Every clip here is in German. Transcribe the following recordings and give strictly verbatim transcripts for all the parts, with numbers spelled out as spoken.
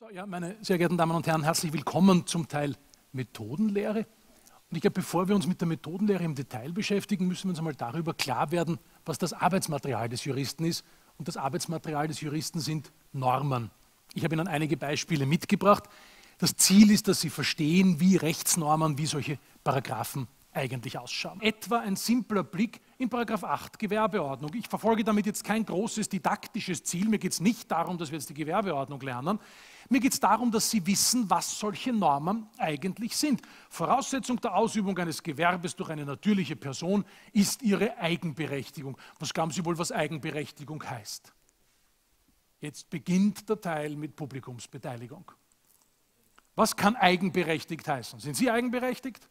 So, ja, meine sehr geehrten Damen und Herren, herzlich willkommen zum Teil Methodenlehre. Und ich glaube, bevor wir uns mit der Methodenlehre im Detail beschäftigen, müssen wir uns einmal darüber klar werden, was das Arbeitsmaterial des Juristen ist. Und das Arbeitsmaterial des Juristen sind Normen. Ich habe Ihnen einige Beispiele mitgebracht. Das Ziel ist, dass Sie verstehen, wie Rechtsnormen, wie solche Paragraphen eigentlich ausschauen. Etwa ein simpler Blick in Paragraph acht Gewerbeordnung. Ich verfolge damit jetzt kein großes didaktisches Ziel. Mir geht es nicht darum, dass wir jetzt die Gewerbeordnung lernen. Mir geht es darum, dass Sie wissen, was solche Normen eigentlich sind. Voraussetzung der Ausübung eines Gewerbes durch eine natürliche Person ist ihre Eigenberechtigung. Was glauben Sie wohl, was Eigenberechtigung heißt? Jetzt beginnt der Teil mit Publikumsbeteiligung. Was kann eigenberechtigt heißen? Sind Sie eigenberechtigt?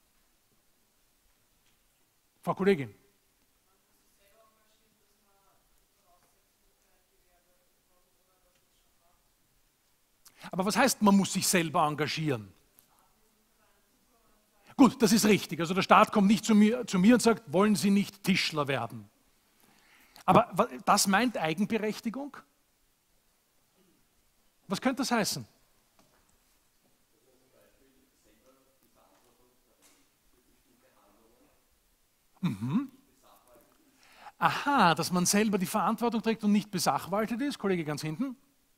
Frau Kollegin. Aber was heißt, man muss sich selber engagieren? Gut, das ist richtig. Also der Staat kommt nicht zu mir, zu mir und sagt, wollen Sie nicht Tischler werden? Aber das meint Eigenberechtigung? Was könnte das heißen? Mhm. Aha, dass man selber die Verantwortung trägt und nicht besachwaltet ist, Kollege ganz hinten.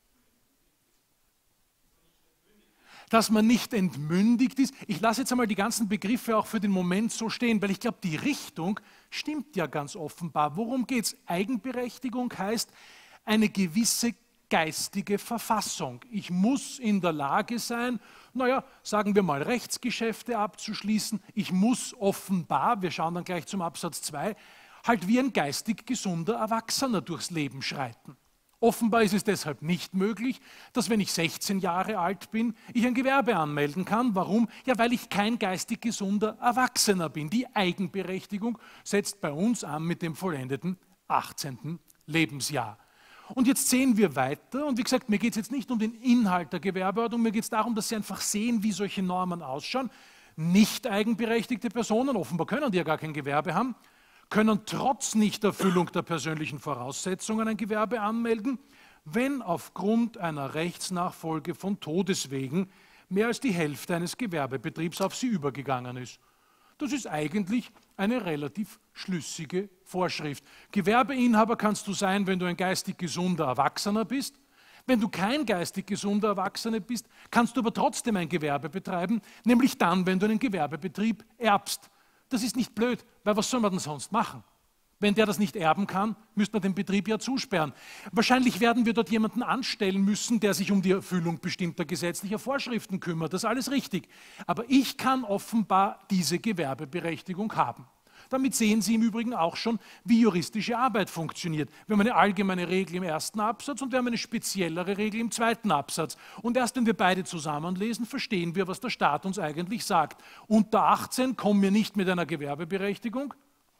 Dass man nicht entmündigt ist. Ich lasse jetzt einmal die ganzen Begriffe auch für den Moment so stehen, weil ich glaube, die Richtung stimmt ja ganz offenbar. Worum geht es? Eigenberechtigung heißt eine gewisse geistige Verfassung. Ich muss in der Lage sein, naja, sagen wir mal, Rechtsgeschäfte abzuschließen. Ich muss offenbar, wir schauen dann gleich zum Absatz zwei, halt wie ein geistig gesunder Erwachsener durchs Leben schreiten. Offenbar ist es deshalb nicht möglich, dass wenn ich sechzehn Jahre alt bin, ich ein Gewerbe anmelden kann. Warum? Ja, weil ich kein geistig gesunder Erwachsener bin. Die Eigenberechtigung setzt bei uns an mit dem vollendeten achtzehnten Lebensjahr. Und jetzt sehen wir weiter, und wie gesagt, mir geht es jetzt nicht um den Inhalt der Gewerbeordnung, mir geht es darum, dass Sie einfach sehen, wie solche Normen ausschauen. Nicht eigenberechtigte Personen, offenbar können die ja gar kein Gewerbe haben, können trotz Nichterfüllung der persönlichen Voraussetzungen ein Gewerbe anmelden, wenn aufgrund einer Rechtsnachfolge von Todeswegen mehr als die Hälfte eines Gewerbebetriebs auf sie übergegangen ist. Das ist eigentlich eine relativ schlüssige Vorschrift. Gewerbeinhaber kannst du sein, wenn du ein geistig gesunder Erwachsener bist. Wenn du kein geistig gesunder Erwachsener bist, kannst du aber trotzdem ein Gewerbe betreiben, nämlich dann, wenn du einen Gewerbebetrieb erbst. Das ist nicht blöd, weil was soll man denn sonst machen? Wenn der das nicht erben kann, müsste man den Betrieb ja zusperren. Wahrscheinlich werden wir dort jemanden anstellen müssen, der sich um die Erfüllung bestimmter gesetzlicher Vorschriften kümmert. Das ist alles richtig. Aber ich kann offenbar diese Gewerbeberechtigung haben. Damit sehen Sie im Übrigen auch schon, wie juristische Arbeit funktioniert. Wir haben eine allgemeine Regel im ersten Absatz und wir haben eine speziellere Regel im zweiten Absatz. Und erst wenn wir beide zusammenlesen, verstehen wir, was der Staat uns eigentlich sagt. Unter achtzehn kommen wir nicht mit einer Gewerbeberechtigung,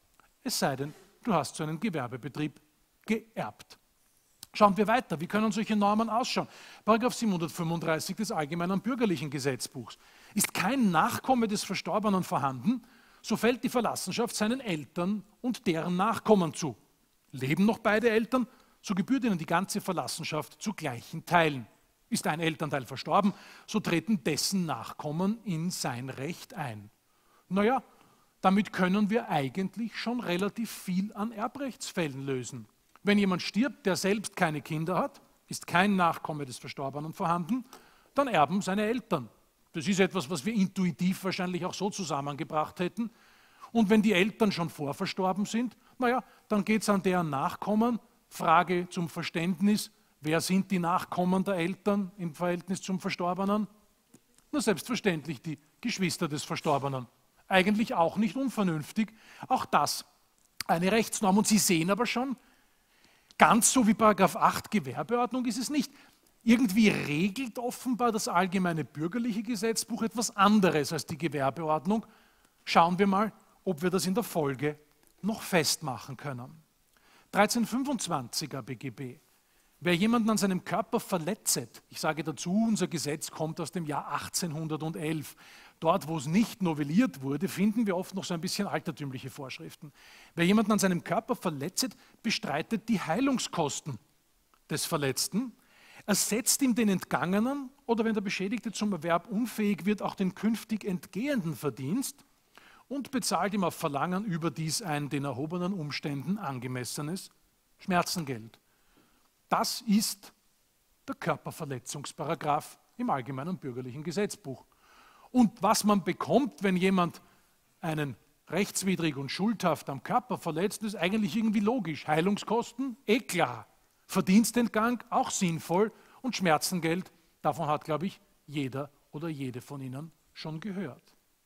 es sei denn, du hast so einen Gewerbebetrieb geerbt. Schauen wir weiter. Wie können solche Normen ausschauen? Paragraph siebenhundertfünfunddreißig des Allgemeinen Bürgerlichen Gesetzbuchs. Ist kein Nachkomme des Verstorbenen vorhanden, so fällt die Verlassenschaft seinen Eltern und deren Nachkommen zu. Leben noch beide Eltern, so gebührt ihnen die ganze Verlassenschaft zu gleichen Teilen. Ist ein Elternteil verstorben, so treten dessen Nachkommen in sein Recht ein. Naja, damit können wir eigentlich schon relativ viel an Erbrechtsfällen lösen. Wenn jemand stirbt, der selbst keine Kinder hat, ist kein Nachkomme des Verstorbenen vorhanden, dann erben seine Eltern. Das ist etwas, was wir intuitiv wahrscheinlich auch so zusammengebracht hätten. Und wenn die Eltern schon vorverstorben sind, naja, dann geht es an deren Nachkommen. Frage zum Verständnis, wer sind die Nachkommen der Eltern im Verhältnis zum Verstorbenen? Na, selbstverständlich die Geschwister des Verstorbenen. Eigentlich auch nicht unvernünftig. Auch das eine Rechtsnorm. Und Sie sehen aber schon, ganz so wie Paragraph acht Gewerbeordnung ist es nicht. Irgendwie regelt offenbar das Allgemeine Bürgerliche Gesetzbuch etwas anderes als die Gewerbeordnung. Schauen wir mal, ob wir das in der Folge noch festmachen können. dreizehnhundertfünfundzwanziger B G B. Wer jemanden an seinem Körper verletzet, ich sage dazu, unser Gesetz kommt aus dem Jahr achtzehnhundertelf. Dort, wo es nicht novelliert wurde, finden wir oft noch so ein bisschen altertümliche Vorschriften. Wer jemanden an seinem Körper verletzet, bestreitet die Heilungskosten des Verletzten. ersetzt ihm den Entgangenen oder wenn der Beschädigte zum Erwerb unfähig wird, auch den künftig entgehenden Verdienst und bezahlt ihm auf Verlangen überdies ein den erhobenen Umständen angemessenes Schmerzengeld. Das ist der Körperverletzungsparagraph im Allgemeinen Bürgerlichen Gesetzbuch. Und was man bekommt, wenn jemand einen rechtswidrig und schuldhaft am Körper verletzt, ist eigentlich irgendwie logisch. Heilungskosten, eh klar. Verdienstentgang, auch sinnvoll. Und Schmerzengeld, davon hat, glaube ich, jeder oder jede von Ihnen schon gehört.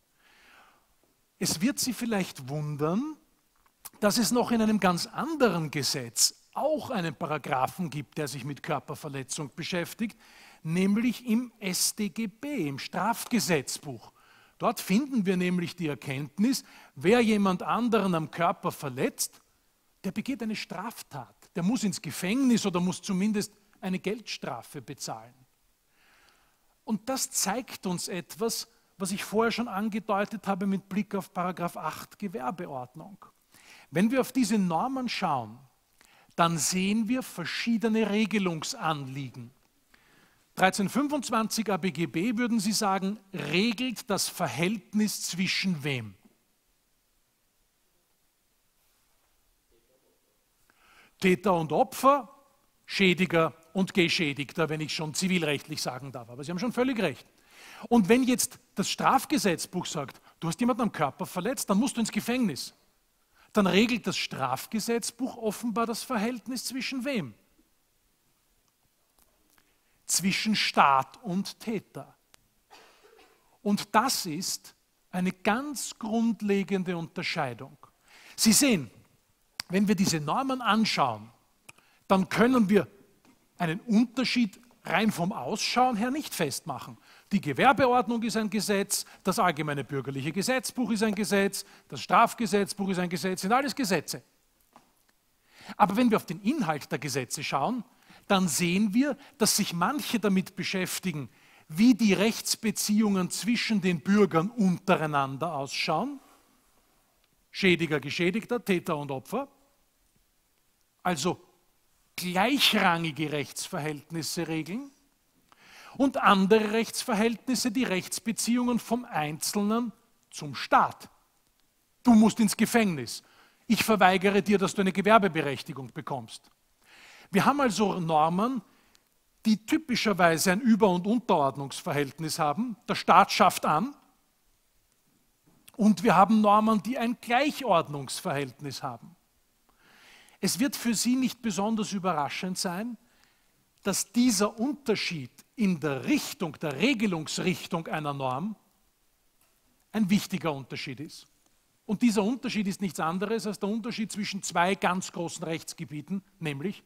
Es wird Sie vielleicht wundern, dass es noch in einem ganz anderen Gesetz auch einen Paragraphen gibt, der sich mit Körperverletzung beschäftigt, nämlich im S t G B, im Strafgesetzbuch. Dort finden wir nämlich die Erkenntnis, wer jemand anderen am Körper verletzt, der begeht eine Straftat. Der muss ins Gefängnis oder muss zumindest eine Geldstrafe bezahlen. Und das zeigt uns etwas, was ich vorher schon angedeutet habe mit Blick auf Paragraph acht Gewerbeordnung. Wenn wir auf diese Normen schauen, dann sehen wir verschiedene Regelungsanliegen. dreitausendfünfundzwanzig A B G B, würden Sie sagen, regelt das Verhältnis zwischen wem? Täter und Opfer, Schädiger und Geschädigter, wenn ich schon zivilrechtlich sagen darf. Aber Sie haben schon völlig recht. Und wenn jetzt das Strafgesetzbuch sagt, du hast jemanden am Körper verletzt, dann musst du ins Gefängnis. Dann regelt das Strafgesetzbuch offenbar das Verhältnis zwischen wem? Zwischen Staat und Täter. Und das ist eine ganz grundlegende Unterscheidung. Sie sehen, wenn wir diese Normen anschauen, dann können wir einen Unterschied rein vom Ausschauen her nicht festmachen. Die Gewerbeordnung ist ein Gesetz, das allgemeine bürgerliche Gesetzbuch ist ein Gesetz, das Strafgesetzbuch ist ein Gesetz, sind alles Gesetze. Aber wenn wir auf den Inhalt der Gesetze schauen, dann sehen wir, dass sich manche damit beschäftigen, wie die Rechtsbeziehungen zwischen den Bürgern untereinander ausschauen. Schädiger, Geschädigter, Täter und Opfer. Also gleichrangige Rechtsverhältnisse regeln. Und andere Rechtsverhältnisse, die Rechtsbeziehungen vom Einzelnen zum Staat. Du musst ins Gefängnis. Ich verweigere dir, dass du eine Gewerbeberechtigung bekommst. Wir haben also Normen, die typischerweise ein Über- und Unterordnungsverhältnis haben. Der Staat schafft an. Und wir haben Normen, die ein Gleichordnungsverhältnis haben. Es wird für Sie nicht besonders überraschend sein, dass dieser Unterschied in der Richtung, der Regelungsrichtung einer Norm ein wichtiger Unterschied ist. Und dieser Unterschied ist nichts anderes als der Unterschied zwischen zwei ganz großen Rechtsgebieten, nämlich,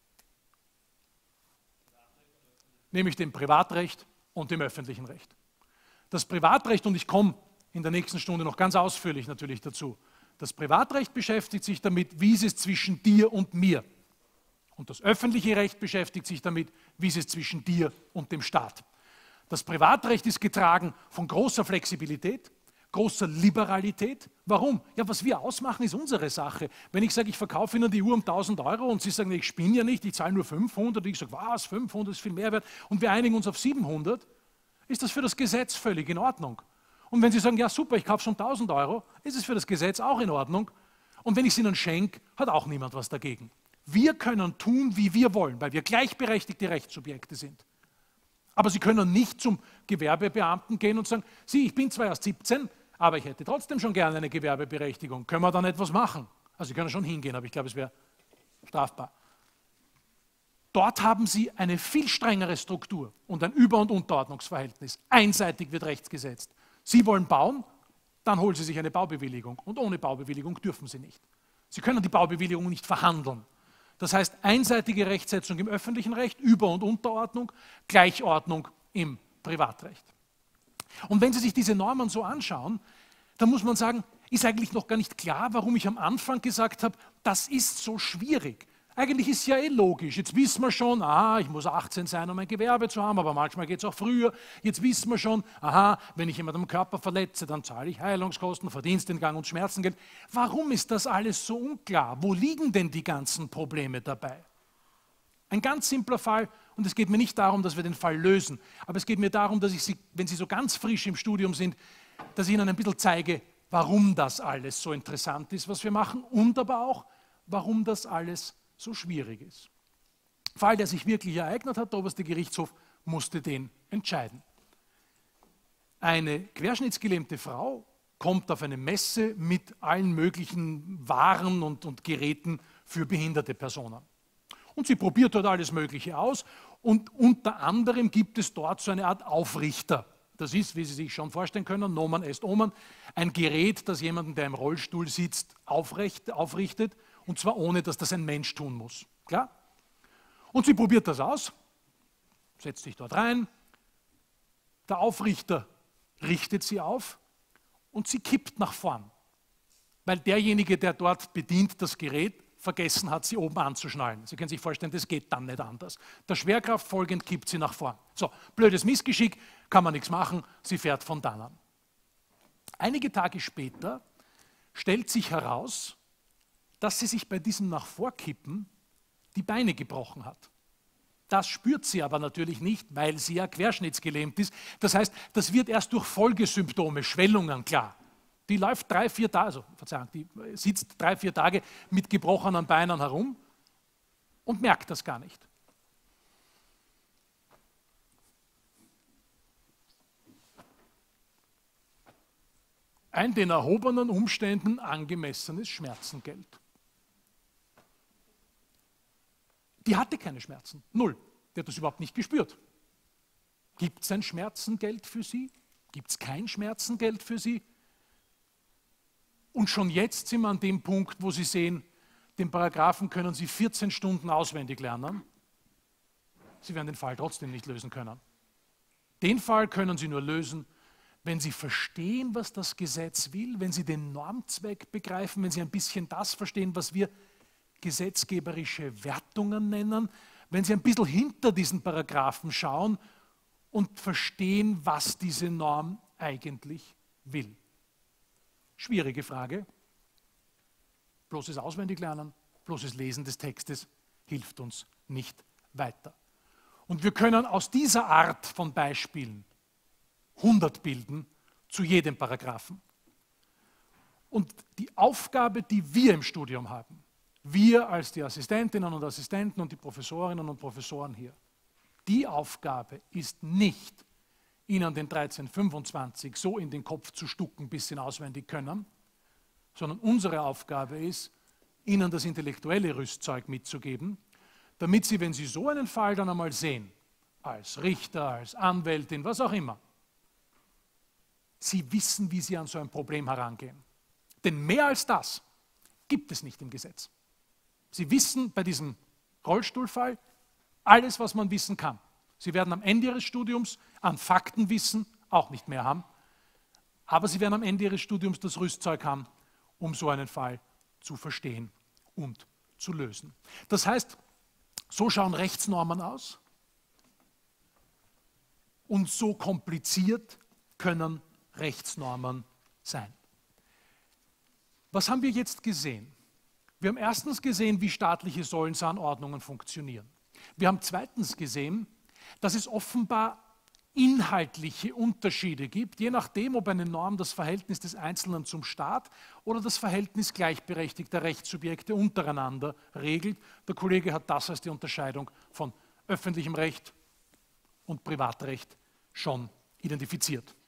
nämlich dem Privatrecht und dem öffentlichen Recht. Das Privatrecht, und ich komme in der nächsten Stunde noch ganz ausführlich natürlich dazu, das Privatrecht beschäftigt sich damit, wie ist es zwischen dir und mir. Und das öffentliche Recht beschäftigt sich damit, wie ist es zwischen dir und dem Staat. Das Privatrecht ist getragen von großer Flexibilität, großer Liberalität. Warum? Ja, was wir ausmachen, ist unsere Sache. Wenn ich sage, ich verkaufe Ihnen die Uhr um tausend Euro und Sie sagen, ich spinne ja nicht, ich zahle nur fünfhundert, und ich sage, was, fünfhundert ist viel mehr wert, und wir einigen uns auf siebenhundert, ist das für das Gesetz völlig in Ordnung. Und wenn Sie sagen, ja super, ich kaufe schon tausend Euro, ist es für das Gesetz auch in Ordnung. Und wenn ich es Ihnen schenke, hat auch niemand was dagegen. Wir können tun, wie wir wollen, weil wir gleichberechtigte Rechtssubjekte sind. Aber Sie können nicht zum Gewerbebeamten gehen und sagen, Sie, ich bin zwar erst siebzehn, aber ich hätte trotzdem schon gerne eine Gewerbeberechtigung. Können wir dann etwas machen? Also Sie können schon hingehen, aber ich glaube, es wäre strafbar. Dort haben Sie eine viel strengere Struktur und ein Über- und Unterordnungsverhältnis. Einseitig wird Rechts gesetzt. Sie wollen bauen, dann holen Sie sich eine Baubewilligung. Und ohne Baubewilligung dürfen Sie nicht. Sie können die Baubewilligung nicht verhandeln. Das heißt, einseitige Rechtsetzung im öffentlichen Recht, Über- und Unterordnung, Gleichordnung im Privatrecht. Und wenn Sie sich diese Normen so anschauen, dann muss man sagen, ist eigentlich noch gar nicht klar, warum ich am Anfang gesagt habe, das ist so schwierig. Eigentlich ist es ja eh logisch. Jetzt wissen wir schon, aha, ich muss achtzehn sein, um ein Gewerbe zu haben, aber manchmal geht es auch früher. Jetzt wissen wir schon, aha, wenn ich jemanden am Körper verletze, dann zahle ich Heilungskosten, Verdienstentgang und Schmerzengeld. Warum ist das alles so unklar? Wo liegen denn die ganzen Probleme dabei? Ein ganz simpler Fall, und es geht mir nicht darum, dass wir den Fall lösen, aber es geht mir darum, dass ich Sie, wenn Sie so ganz frisch im Studium sind, dass ich Ihnen ein bisschen zeige, warum das alles so interessant ist, was wir machen, und aber auch, warum das alles so schwierig ist. Fall, der sich wirklich ereignet hat, der oberste Gerichtshof musste den entscheiden. Eine querschnittsgelähmte Frau kommt auf eine Messe mit allen möglichen Waren und, und Geräten für behinderte Personen. Und sie probiert dort alles Mögliche aus und unter anderem gibt es dort so eine Art Aufrichter. Das ist, wie Sie sich schon vorstellen können, Nomen est Omen, ein Gerät, das jemanden, der im Rollstuhl sitzt, aufrecht, aufrichtet, und zwar ohne, dass das ein Mensch tun muss. Klar? Und sie probiert das aus, setzt sich dort rein, der Aufrichter richtet sie auf und sie kippt nach vorn, weil derjenige, der dort bedient das Gerät, vergessen hat, sie oben anzuschnallen. Sie können sich vorstellen, das geht dann nicht anders. Der Schwerkraft folgend kippt sie nach vorn. So, blödes Missgeschick, kann man nichts machen, sie fährt von dann an. Einige Tage später stellt sich heraus, dass sie sich bei diesem nach vorkippen die Beine gebrochen hat. Das spürt sie aber natürlich nicht, weil sie ja querschnittsgelähmt ist. Das heißt, das wird erst durch Folgesymptome, Schwellungen klar. Die läuft drei, vier Tage, also Verzeihung, die sitzt drei, vier Tage mit gebrochenen Beinen herum und merkt das gar nicht. Ein den erhobenen Umständen angemessenes Schmerzengeld. Die hatte keine Schmerzen, null. Die hat das überhaupt nicht gespürt. Gibt es ein Schmerzengeld für sie? Gibt es kein Schmerzengeld für sie? Und schon jetzt sind wir an dem Punkt, wo Sie sehen, den Paragraphen können Sie vierzehn Stunden auswendig lernen. Sie werden den Fall trotzdem nicht lösen können. Den Fall können Sie nur lösen, wenn Sie verstehen, was das Gesetz will, wenn Sie den Normzweck begreifen, wenn Sie ein bisschen das verstehen, was wir gesetzgeberische Wertungen nennen, wenn Sie ein bisschen hinter diesen Paragraphen schauen und verstehen, was diese Norm eigentlich will. Schwierige Frage. Bloßes Auswendiglernen, bloßes Lesen des Textes hilft uns nicht weiter. Und wir können aus dieser Art von Beispielen hundert bilden zu jedem Paragraphen. Und die Aufgabe, die wir im Studium haben, wir als die Assistentinnen und Assistenten und die Professorinnen und Professoren hier, die Aufgabe ist nicht, Ihnen den dreizehn fünfundzwanzig so in den Kopf zu stucken, bis Sie ihn auswendig können, sondern unsere Aufgabe ist, Ihnen das intellektuelle Rüstzeug mitzugeben, damit Sie, wenn Sie so einen Fall dann einmal sehen, als Richter, als Anwältin, was auch immer, Sie wissen, wie Sie an so ein Problem herangehen. Denn mehr als das gibt es nicht im Gesetz. Sie wissen bei diesem Rollstuhlfall alles, was man wissen kann. Sie werden am Ende Ihres Studiums an Faktenwissen auch nicht mehr haben, aber Sie werden am Ende Ihres Studiums das Rüstzeug haben, um so einen Fall zu verstehen und zu lösen. Das heißt, so schauen Rechtsnormen aus und so kompliziert können Rechtsnormen sein. Was haben wir jetzt gesehen? Wir haben erstens gesehen, wie staatliche Sollensanordnungen funktionieren. Wir haben zweitens gesehen, dass es offenbar inhaltliche Unterschiede gibt, je nachdem, ob eine Norm das Verhältnis des Einzelnen zum Staat oder das Verhältnis gleichberechtigter Rechtssubjekte untereinander regelt. Der Kollege hat das als die Unterscheidung von öffentlichem Recht und Privatrecht schon identifiziert.